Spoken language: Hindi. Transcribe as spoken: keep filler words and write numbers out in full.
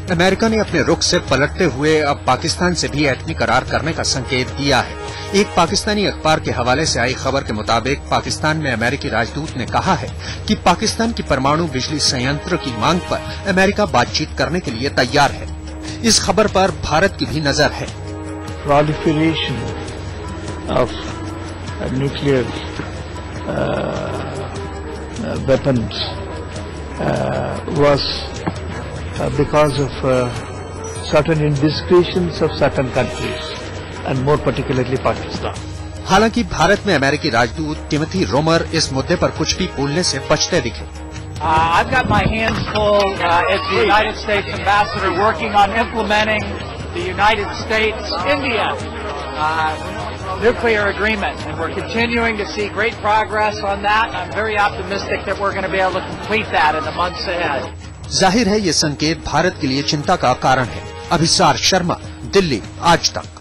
अमेरिका ने अपने रुख से पलटते हुए अब पाकिस्तान से भी एटमी करार करने का संकेत दिया है। एक पाकिस्तानी अखबार के हवाले से आई खबर के मुताबिक पाकिस्तान में अमेरिकी राजदूत ने कहा है कि पाकिस्तान की परमाणु बिजली संयंत्र की मांग पर अमेरिका बातचीत करने के लिए तैयार है। इस खबर पर भारत की भी नजर है। Proliferation of nuclear uh, weapons uh, was uh, because of uh, certain indiscretions of certain countries and more particularly Pakistan. हालांकि भारत में अमेरिकी राजदूत टिमोथी रोमर इस मुद्दे पर कुछ भी बोलने से बचते दिखे। Uh, I've got my hands full uh, as the United States ambassador working on implementing the United States-India uh, nuclear agreement, and we're continuing to see great progress on that. I'm very optimistic that we're going to be able to complete that in the months ahead. जाहिर है ये संकेत भारत के लिए चिंता का कारण है। अभिसार शर्मा, दिल्ली, आज तक।